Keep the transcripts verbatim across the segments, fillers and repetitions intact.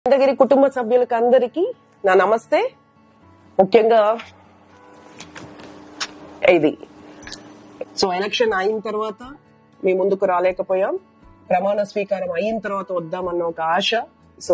చంద్రగిరి కుటుంబ సభ్యులకు అందరికీ నా నమస్తే. ముఖ్యంగా ఇది సో ఎలక్షన్ అయిన తర్వాత మీ ముందుకు రాలేకపోయాం. ప్రమాణ స్వీకారం అయిన తర్వాత వద్దామన్న ఒక ఆశ. సో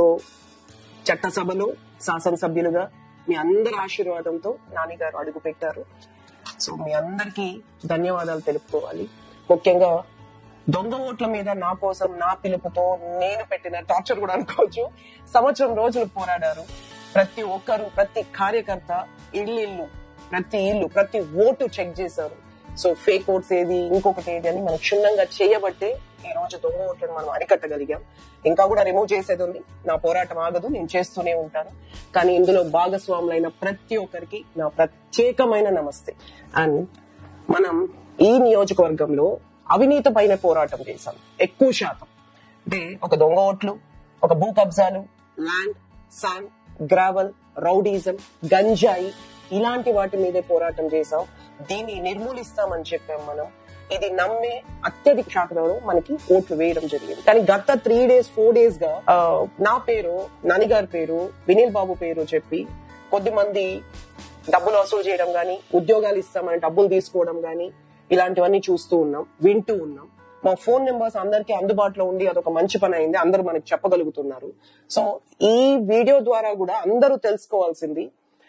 చట్టసభలో శాసనసభ్యులుగా మీ అందరి ఆశీర్వాదంతో నాన్నగారు అడుగు పెట్టారు. సో మీ అందరికీ ధన్యవాదాలు తెలుపుకోవాలి. ముఖ్యంగా దొంగ ఓట్ల మీద నా కోసం నా పిలుపుతో నేను పెట్టిన టార్చర్ కూడా అనుకోవచ్చు. సంవత్సరం రోజులు పోరాడారు. ప్రతి ఒక్కరు, ప్రతి కార్యకర్త ఇల్లు ప్రతి ఇల్లు ప్రతి ఓటు చెక్ చేశారు. సో ఫేక్ ఓట్స్ ఏది ఇంకొకటి ఏది అని మనం క్షుణ్ణంగా చేయబట్టే ఈ రోజు దొంగ ఓట్లను మనం అరికట్టగలిగాం. ఇంకా కూడా రిమూవ్ చేసేది ఉంది. నా పోరాటం ఆగదు, నేను చేస్తూనే ఉంటాను. కానీ ఇందులో భాగస్వాములైన ప్రతి ఒక్కరికి నా ప్రత్యేకమైన నమస్తే. అండ్ మనం ఈ నియోజకవర్గంలో అవినీతి పైన పోరాటం చేశాం. ఎక్కువ శాతం అంటే ఒక దొంగ ఓట్లు, ఒక భూ కబ్జాలు, ల్యాండ్, శాండ్, గ్రావెల్, రౌడీజం, గంజాయి ఇలాంటి వాటి మీదే పోరాటం చేశాం. దీన్ని నిర్మూలిస్తామని చెప్పాం మనం. ఇది నమ్మే అత్యధిక శాతంలో మనకి ఓట్లు వేయడం జరిగింది. కానీ గత త్రీ డేస్ ఫోర్ డేస్ గా నా పేరు, నాన్నగారి పేరు, వినీల్ బాబు పేరు చెప్పి కొద్ది మంది డబ్బులు వసూలు చేయడం గానీ, ఉద్యోగాలు ఇస్తామని డబ్బులు తీసుకోవడం గానీ ఇలాంటివన్నీ చూస్తూ ఉన్నాం, వింటూ ఉన్నాం. మా ఫోన్ నెంబర్స్ అందరికీ అందుబాటులో ఉండి అదొక మంచి పని అయింది. అందరూ మనకి చెప్పగలుగుతున్నారు. సో ఈ వీడియో ద్వారా కూడా అందరూ తెలుసుకోవాల్సింది,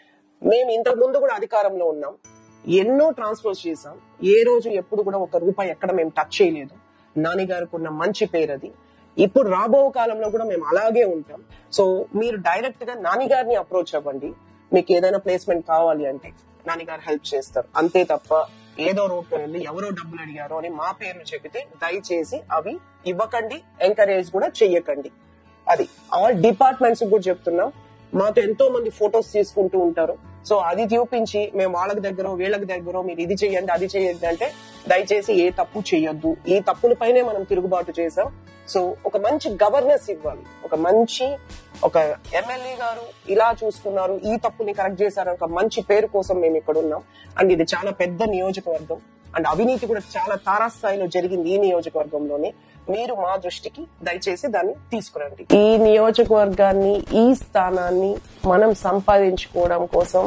మేము ఇంతకు ముందు కూడా అధికారంలో ఉన్నాం, ఎన్నో ట్రాన్స్ఫర్స్ చేశాం. ఏ రోజు ఎప్పుడు కూడా ఒక రూపాయి ఎక్కడ మేము టచ్ చేయలేదు. నాన్నగారికి ఉన్న మంచి పేరు అది. ఇప్పుడు రాబో కాలంలో కూడా మేము అలాగే ఉంటాం. సో మీరు డైరెక్ట్ గా నాన్నగారిని అప్రోచ్ అవ్వండి. మీకు ఏదైనా ప్లేస్మెంట్ కావాలి అంటే నాన్నగారు హెల్ప్ చేస్తారు. అంతే తప్ప ఏదో రూట్లో వెళ్ళి ఎవరో డబ్బులు అడిగారో అని మా పేర్లు చెబితే దయచేసి అవి ఇవ్వకండి, ఎంకరేజ్ కూడా చెయ్యకండి. అది ఆల్ డిపార్ట్మెంట్స్ కూడా చెప్తున్నాం. మాతో ఎంతో మంది ఫొటోస్ తీసుకుంటూ ఉంటారు. సో అది చూపించి మేము వాళ్ళకి దగ్గర వీళ్ళకి దగ్గర మీరు ఇది చెయ్యండి అది చెయ్యండి అంటే దయచేసి ఏ తప్పు చెయ్యొద్దు. ఈ తప్పుల పైనే మనం తిరుగుబాటు చేసాం. సో ఒక మంచి గవర్నెన్స్ ఇవ్వాలి. ఒక మంచి ఒక ఎమ్మెల్యే గారు ఇలా చూసుకున్నారు, ఈ తప్పుని కరెక్ట్ చేశారు, ఒక మంచి పేరు కోసం మేము ఇక్కడ ఉన్నాం. అండ్ ఇది చాలా పెద్ద నియోజకవర్గం. అండ్ అవినీతి కూడా చాలా తారాస్థాయిలో జరిగింది ఈ నియోజకవర్గంలోనే. మీరు మా దృష్టికి దయచేసి దాన్ని తీసుకురండి. ఈ నియోజకవర్గాన్ని, ఈ స్థానాన్ని మనం సంపాదించుకోవడం కోసం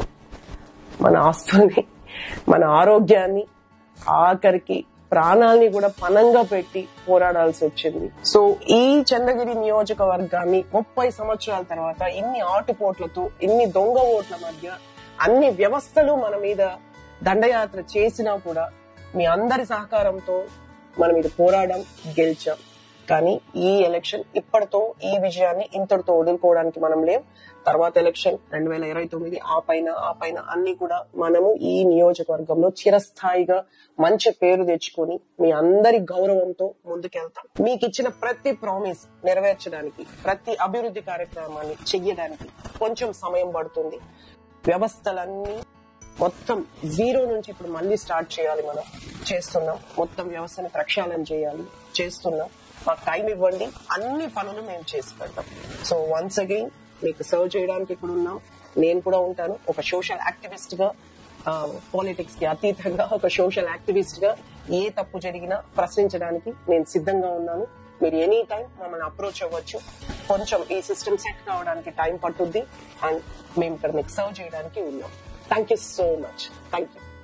మన ఆస్తుల్ని, మన ఆరోగ్యాన్ని, ఆఖరికి ప్రాణాలని కూడా పణంగా పెట్టి పోరాడాల్సి వచ్చింది. సో ఈ చంద్రగిరి నియోజకవర్గాన్ని ముప్పై సంవత్సరాల తర్వాత ఇన్ని ఆటుపోట్లతో, ఇన్ని దొంగ ఓట్ల మధ్య అన్ని వ్యవస్థలు మన మీద దండయాత్ర చేసినా కూడా మీ అందరి సహకారంతో మనం ఇది పోరాడం గెలిచాం. కానీ ఈ ఎలక్షన్ ఇప్పటితో ఈ విజయాన్ని ఇంతటితో వదులుకోవడానికి మనం లేం. తర్వాత ఎలక్షన్ రెండు వేల ఇరవై తొమ్మిది ఆ పైన ఆ పైన అన్ని కూడా మనము ఈ నియోజకవర్గంలో చిరస్థాయిగా మంచి పేరు తెచ్చుకొని మీ అందరి గౌరవంతో ముందుకెళ్తాం. మీకు ఇచ్చిన ప్రతి ప్రామిస్ నెరవేర్చడానికి, ప్రతి అభివృద్ధి కార్యక్రమాన్ని చెయ్యడానికి కొంచెం సమయం పడుతుంది. వ్యవస్థలన్నీ మొత్తం జీరో నుంచి ఇప్పుడు మళ్ళీ స్టార్ట్ చేయాలి. మనం చేస్తున్నాం. మొత్తం వ్యవస్థని ప్రక్షాళన చేయాలి, చేస్తున్నాం. మాకు టైం ఇవ్వండి, అన్ని పనులు మేము చేసి పెడతాం. సో వన్స్ అగైన్ మీకు సర్వ్ చేయడానికి ఇక్కడ ఉన్నాం. నేను కూడా ఉంటాను ఒక సోషల్ యాక్టివిస్ట్ గా, పాలిటిక్స్ కి అతీతంగా ఒక సోషల్ యాక్టివిస్ట్ గా ఏ తప్పు జరిగినా ప్రశ్నించడానికి నేను సిద్ధంగా ఉన్నాను. మీరు ఎనీ టైం మమ్మల్ని అప్రోచ్ అవ్వచ్చు. కొంచెం ఈ సిస్టమ్ సెట్ కావడానికి టైం పట్టుద్ది. అండ్ మేము ఇక్కడ మీకు సర్వ్ చేయడానికి ఉన్నాం. Thank you so much. Thank you.